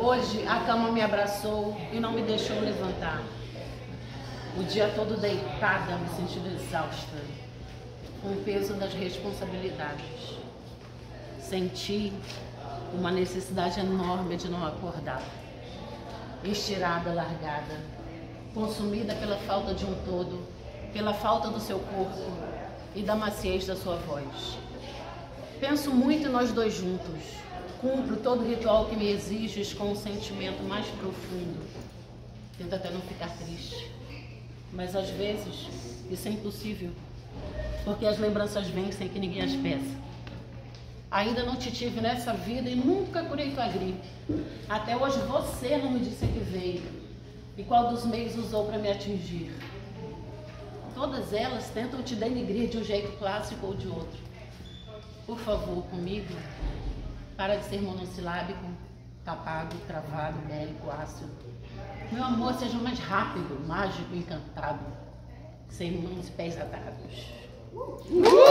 Hoje a cama me abraçou e não me deixou levantar. O dia todo deitada, me sentindo exausta, com o peso das responsabilidades. Senti uma necessidade enorme de não acordar. Estirada, largada, consumida pela falta de um todo, pela falta do seu corpo e da maciez da sua voz. Penso muito em nós dois juntos. Cumpro todo o ritual que me exiges com um sentimento mais profundo. Tento até não ficar triste. Mas às vezes isso é impossível, porque as lembranças vêm sem que ninguém as peça. Ainda não te tive nessa vida e nunca curei tua gripe. Até hoje você não me disse a que veio e qual dos meios usou para me atingir. Todas elas tentam te denigrir de um jeito clássico ou de outro. Por favor, comigo, para de ser monossilábico, tapado, travado, bélico, ácido. Meu amor, seja mais rápido, mágico, encantado, sem mãos e pés atados.